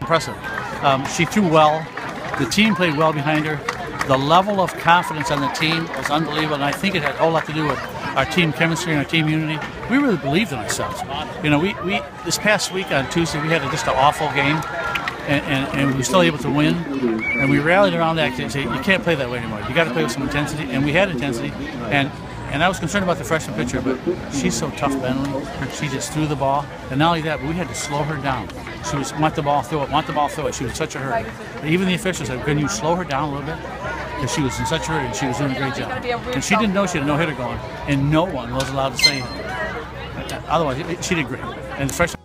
impressive. She threw well. The team played well behind her. The level of confidence on the team was unbelievable, and I think it had a whole lot to do with our team chemistry and our team unity. We really believed in ourselves. You know, we this past week on Tuesday, we had just an awful game, and we were still able to win. And we rallied around that and said, you can't play that way anymore. You got to play with some intensity, and we had intensity. And I was concerned about the freshman pitcher, but she's so tough mentally. She just threw the ball, and not only that, but we had to slow her down. She was want the ball, throw it. She was in such a hurry. Even the officials said, "Can you slow her down a little bit?" Because she was in such a hurry, and she was doing a great job. And she didn't know she had a no-hitter going, and no one was allowed to say anything. Otherwise, she did great. And the freshman.